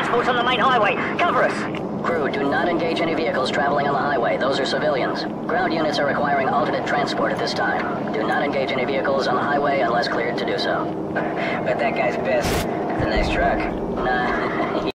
transports on the main highway. Cover us. Crew, do not engage any vehicles traveling on the highway. Those are civilians. Ground units are requiring alternate transport at this time. Do not engage any vehicles on the highway unless cleared to do so. But that guy's pissed. That's a nice truck. Nah.